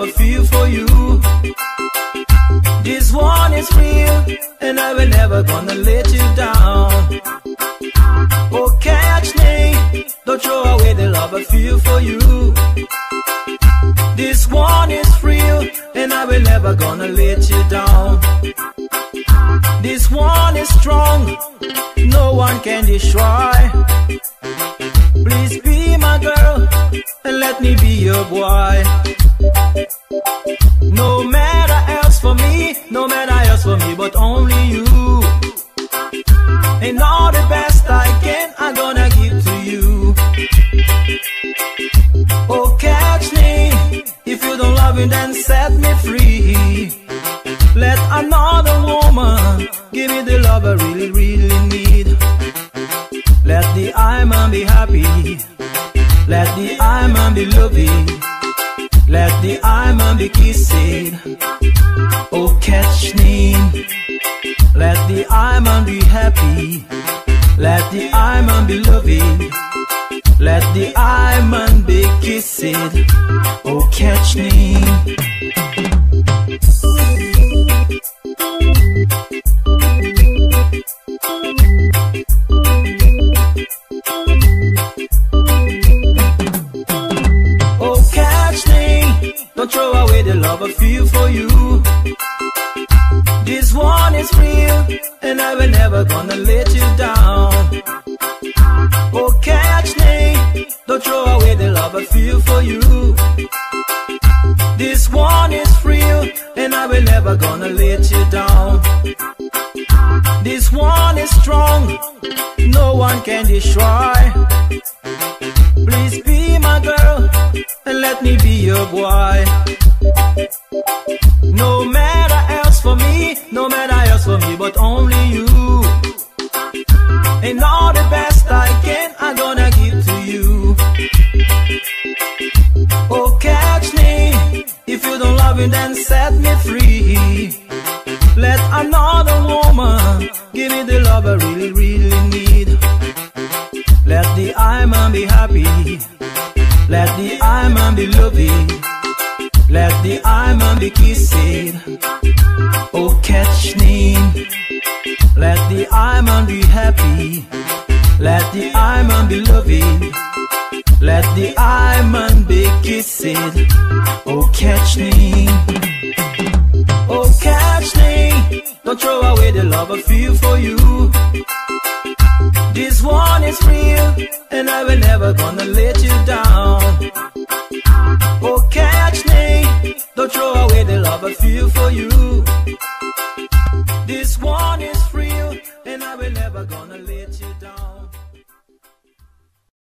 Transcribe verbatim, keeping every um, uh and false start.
I feel for you. This one is real, and I will never gonna let you down. Oh, catch me, don't throw away the love I feel for you. This one is real, and I will never gonna let you down. This one is strong, no one can destroy. Please be my girl, and let me be your boy. No matter else for me, no matter else for me, but only you. And all the best I can, I'm gonna give to you. Oh, catch me, if you don't love me, then set me free. Let another woman give me the love I really, really need. Let the I man be happy, let the I man be loving, let the I man be kissing. Oh, catch me, let the I man be happy, let the I man be loving, let the I man be kissing. Oh, catch me. Oh, catch me, don't throw away the love I feel for you. This one is real, and I will never gonna let you down. Oh, catch me, don't throw away the love I feel for you. This one is real, and I will never gonna let you down. This one is strong, no one can destroy. Please be my girl, and let me be your boy. No matter else for me, no matter else for me, but only you. And all the best I can, I'm gonna give to you. Oh, catch me, if you don't love me, then set me free. Let another woman give me the love I really, really need. Let the I man be happy, let the I man be loving, let the I man be kissing. Oh, catch me, let the I man be happy, let the I man be loving, let the I man be kissing. Oh, catch me. Oh, catch me, don't throw away the love I feel for you. This one is real, and I will never gonna let you down. Oh, catch me, don't throw away the love I feel